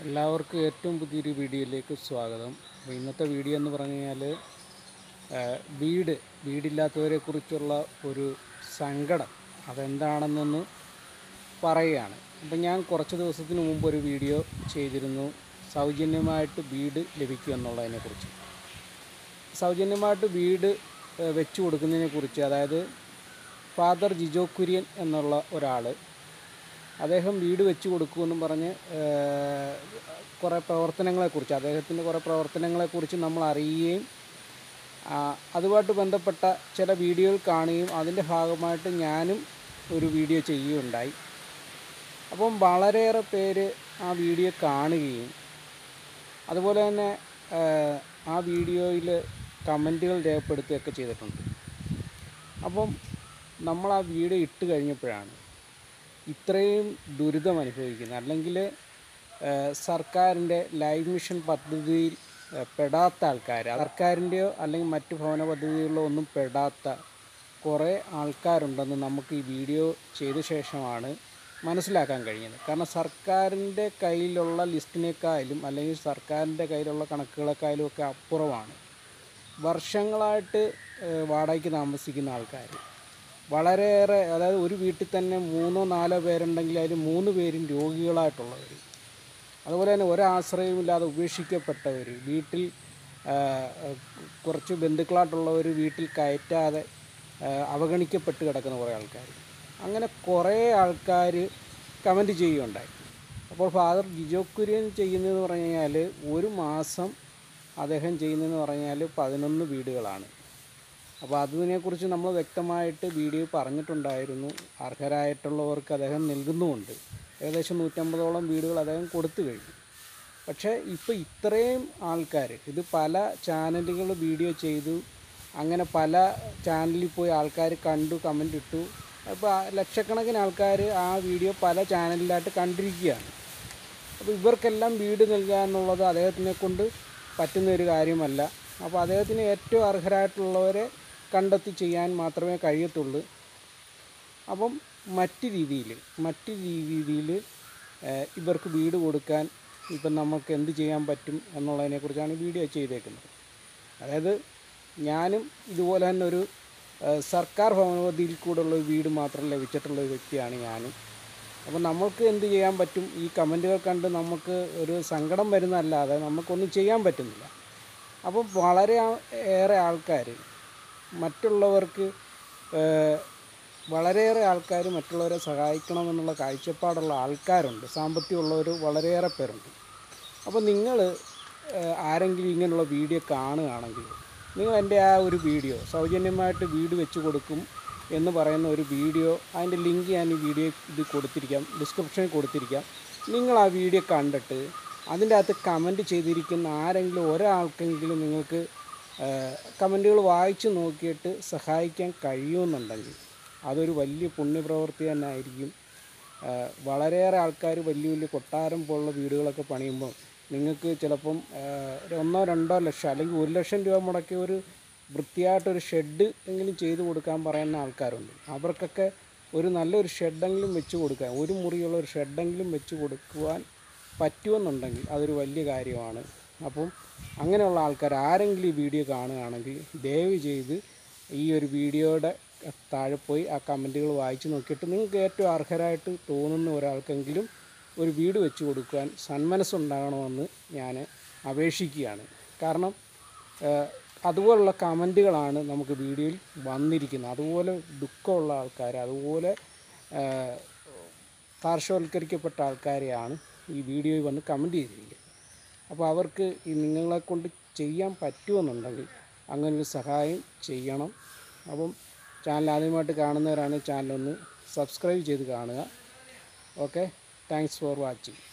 എല്ലാവർക്കും ഏറ്റവും പുതിയൊരു വീഡിയോയിലേക്ക് സ്വാഗതം. അപ്പോൾ ഇന്നത്തെ വീഡിയോ എന്ന് പറഞ്ഞു കഴിഞ്ഞാൽ വീടില്ലാത്തവരെക്കുറിച്ചുള്ള ഒരു സങ്കടം അതെന്താണെന്നൊന്ന് പറയുകയാണ്. അപ്പം ഞാൻ കുറച്ച് ദിവസത്തിന് മുമ്പ് ഒരു വീഡിയോ ചെയ്തിരുന്നു, സൗജന്യമായിട്ട് വീട് ലഭിക്കുക എന്നുള്ളതിനെക്കുറിച്ച്. സൗജന്യമായിട്ട് വീട് വെച്ച് കൊടുക്കുന്നതിനെക്കുറിച്ച്, അതായത് ഫാദർ ജിജോ കുര്യൻ എന്നുള്ള ഒരാൾ, അദ്ദേഹം വീട് വെച്ച് കൊടുക്കുമെന്നും പറഞ്ഞ് കുറേ പ്രവർത്തനങ്ങളെക്കുറിച്ച്, അദ്ദേഹത്തിൻ്റെ കുറേ പ്രവർത്തനങ്ങളെക്കുറിച്ച് നമ്മൾ അറിയുകയും അതുമായിട്ട് ബന്ധപ്പെട്ട ചില വീഡിയോകൾ കാണുകയും അതിൻ്റെ ഭാഗമായിട്ട് ഞാനും ഒരു വീഡിയോ ചെയ്യുകയുണ്ടായി. അപ്പം വളരെയേറെ പേര് ആ വീഡിയോ കാണുകയും അതുപോലെ തന്നെ ആ വീഡിയോയിൽ കമൻറ്റുകൾ രേഖപ്പെടുത്തുകയൊക്കെ ചെയ്തിട്ടുണ്ട്. അപ്പം നമ്മൾ ആ വീഡിയോ ഇട്ട് കഴിഞ്ഞപ്പോഴാണ് ഇത്രയും ദുരിതം അനുഭവിക്കുന്നത്, അല്ലെങ്കിൽ സർക്കാരിൻ്റെ ലൈഫ് മിഷൻ പദ്ധതിയിൽ പെടാത്ത ആൾക്കാർ, സർക്കാരിൻ്റെയോ അല്ലെങ്കിൽ മറ്റ് ഭവന പദ്ധതികളിലോ ഒന്നും പെടാത്ത കുറേ ആൾക്കാരുണ്ടെന്ന് നമുക്ക് ഈ വീഡിയോ ചെയ്ത ശേഷമാണ് മനസ്സിലാക്കാൻ കഴിഞ്ഞത്. കാരണം സർക്കാരിൻ്റെ കയ്യിലുള്ള ലിസ്റ്റിനേക്കാളും അല്ലെങ്കിൽ സർക്കാരിൻ്റെ കയ്യിലുള്ള കണക്കുകളെക്കാളും ഒക്കെ അപ്പുറമാണ് വർഷങ്ങളായിട്ട് വാടകയ്ക്ക് താമസിക്കുന്ന ആൾക്കാർ. വളരെയേറെ, അതായത് ഒരു വീട്ടിൽ തന്നെ 3-4 പേരുണ്ടെങ്കിൽ അതിൽ 3 പേരും രോഗികളായിട്ടുള്ളവർ, അതുപോലെ തന്നെ ഒരാശ്രയമില്ലാതെ ഉപേക്ഷിക്കപ്പെട്ടവർ, വീട്ടിൽ കുറച്ച് ബന്ധുക്കളായിട്ടുള്ളവർ വീട്ടിൽ കയറ്റാതെ അവഗണിക്കപ്പെട്ട് കിടക്കുന്ന കുറേ ആൾക്കാർ, അങ്ങനെ കുറേ ആൾക്കാർ കമൻറ്റ് ചെയ്യുകയുണ്ടായി. അപ്പോൾ ഫാദർ ജിജോ കുര്യൻ ചെയ്യുന്നതെന്ന് പറഞ്ഞു കഴിഞ്ഞാൽ ഒരു മാസം അദ്ദേഹം ചെയ്യുന്നതെന്ന് പറഞ്ഞാൽ 11 വീടുകളാണ്. അപ്പോൾ അതിനെക്കുറിച്ച് നമ്മൾ വ്യക്തമായിട്ട് വീഡിയോ പറഞ്ഞിട്ടുണ്ടായിരുന്നു. അർഹരായിട്ടുള്ളവർക്ക് അദ്ദേഹം നൽകുന്നുമുണ്ട്. ഏകദേശം 150ഓളം വീടുകൾ അദ്ദേഹം കൊടുത്തു കഴിഞ്ഞു. പക്ഷേ ഇപ്പോൾ ഇത്രയും ആൾക്കാർ, ഇത് പല ചാനലുകൾ വീഡിയോ ചെയ്തു, അങ്ങനെ പല ചാനലിൽ പോയി ആൾക്കാർ കണ്ടു, കമൻ്റ് ഇട്ടു. അപ്പോൾ ലക്ഷക്കണക്കിന് ആൾക്കാർ ആ വീഡിയോ പല ചാനലിലായിട്ട് കണ്ടിരിക്കുകയാണ്. അപ്പോൾ ഇവർക്കെല്ലാം വീട് നൽകുക എന്നുള്ളത് അദ്ദേഹത്തിനെ കൊണ്ട് പറ്റുന്നൊരു കാര്യമല്ല. അപ്പോൾ അദ്ദേഹത്തിന് ഏറ്റവും അർഹരായിട്ടുള്ളവരെ കണ്ടെത്തി ചെയ്യാൻ മാത്രമേ കഴിയത്തുള്ളൂ. അപ്പം മറ്റ് രീതിയിൽ ഇവർക്ക് വീട് കൊടുക്കാൻ ഇപ്പം നമുക്ക് എന്ത് ചെയ്യാൻ പറ്റും എന്നുള്ളതിനെക്കുറിച്ചാണ് വീഡിയോ ചെയ്തേക്കുന്നത്. അതായത് ഞാനും ഇതുപോലെ തന്നെ ഒരു സർക്കാർ ഭവന പദ്ധതിയിൽ കൂടെയുള്ള വീട് മാത്രം ലഭിച്ചിട്ടുള്ള ഒരു വ്യക്തിയാണ് ഞാനും. അപ്പം നമ്മൾക്ക് എന്ത് ചെയ്യാൻ പറ്റും? ഈ കമൻറ്റുകൾ കണ്ട് നമുക്ക് ഒരു സങ്കടം വരുന്നതല്ലാതെ നമുക്കൊന്നും ചെയ്യാൻ പറ്റുന്നില്ല. അപ്പം വളരെ ഏറെ ആൾക്കാർ മറ്റുള്ളവർക്ക് വളരെയേറെ ആൾക്കാർ മറ്റുള്ളവരെ സഹായിക്കണമെന്നുള്ള കാഴ്ചപ്പാടുള്ള ആൾക്കാരുണ്ട്, സാമ്പത്തികമുള്ളവർ വളരെയേറെ പേരുണ്ട്. അപ്പോൾ നിങ്ങൾ ആരെങ്കിലും ഇങ്ങനെയുള്ള വീഡിയോ കാണുകയാണെങ്കിൽ നിങ്ങൾ എൻ്റെ ആ ഒരു വീഡിയോ, സൗജന്യമായിട്ട് വീട് വെച്ച് കൊടുക്കും എന്ന് പറയുന്ന ഒരു വീഡിയോ, അതിൻ്റെ ലിങ്ക് ഞാൻ ഈ വീഡിയോ കൊടുത്തിരിക്കാം, ഡിസ്ക്രിപ്ഷനിൽ കൊടുത്തിരിക്കാം. നിങ്ങൾ ആ വീഡിയോ കണ്ടിട്ട് അതിൻ്റെ അകത്ത് കമൻറ്റ് ചെയ്തിരിക്കുന്ന ആരെങ്കിലും ഒരാൾക്കെങ്കിലും നിങ്ങൾക്ക് കമൻറ്റുകൾ വായിച്ച് നോക്കിയിട്ട് സഹായിക്കാൻ കഴിയുമെന്നുണ്ടെങ്കിൽ അതൊരു വലിയ പുണ്യപ്രവൃത്തി തന്നെ ആയിരിക്കും. വളരെയേറെ ആൾക്കാർ വലിയ കൊട്ടാരം പോലുള്ള വീടുകളൊക്കെ പണിയുമ്പോൾ നിങ്ങൾക്ക് ചിലപ്പം 1-2 ലക്ഷം അല്ലെങ്കിൽ 1 ലക്ഷം രൂപ മുടക്കി ഒരു വൃത്തിയായിട്ടൊരു ഷെഡ് എങ്കിലും ചെയ്ത് കൊടുക്കാൻ പറയുന്ന ആൾക്കാരുണ്ട്. അവർക്കൊക്കെ ഒരു നല്ലൊരു ഷെഡെങ്കിലും വെച്ച് കൊടുക്കാൻ, ഒരു മുറിയുള്ള ഒരു ഷെഡെങ്കിലും വെച്ച് കൊടുക്കുവാൻ പറ്റുമെന്നുണ്ടെങ്കിൽ അതൊരു വലിയ കാര്യമാണ്. അപ്പം അങ്ങനെയുള്ള ആൾക്കാർ ആരെങ്കിലും ഈ വീഡിയോ കാണുകയാണെങ്കിൽ ദയവ് ചെയ്ത് ഈ ഒരു വീഡിയോയുടെ താഴെ പോയി ആ കമൻറ്റുകൾ വായിച്ച് നോക്കിയിട്ട് നിങ്ങൾക്ക് ഏറ്റവും അർഹരായിട്ട് തോന്നുന്ന ഒരാൾക്കെങ്കിലും ഒരു വീട് വെച്ച് കൊടുക്കുവാൻ സന്മനസ്സുണ്ടാകണമെന്ന് ഞാൻ അപേക്ഷിക്കുകയാണ്. കാരണം അതുപോലുള്ള കമൻറ്റുകളാണ് നമുക്ക് വീഡിയോയിൽ വന്നിരിക്കുന്നത്. അതുപോലെ ദുഃഖമുള്ള ആൾക്കാർ, അതുപോലെ പാർശ്വവൽക്കരിക്കപ്പെട്ട ആൾക്കാരെയാണ് ഈ വീഡിയോയിൽ വന്ന് കമൻറ്റ് ചെയ്തിരിക്കുന്നത്. അപ്പോൾ അവർക്ക് ഈ നിങ്ങളെക്കൊണ്ട് ചെയ്യാൻ പറ്റുമെന്നുണ്ടെങ്കിൽ അങ്ങനൊരു സഹായം ചെയ്യണം. അപ്പം ചാനൽ ആദ്യമായിട്ട് കാണുന്നവരാണ് ചാനലൊന്ന് സബ്സ്ക്രൈബ് ചെയ്ത് കാണുക. Okay, thanks for watching.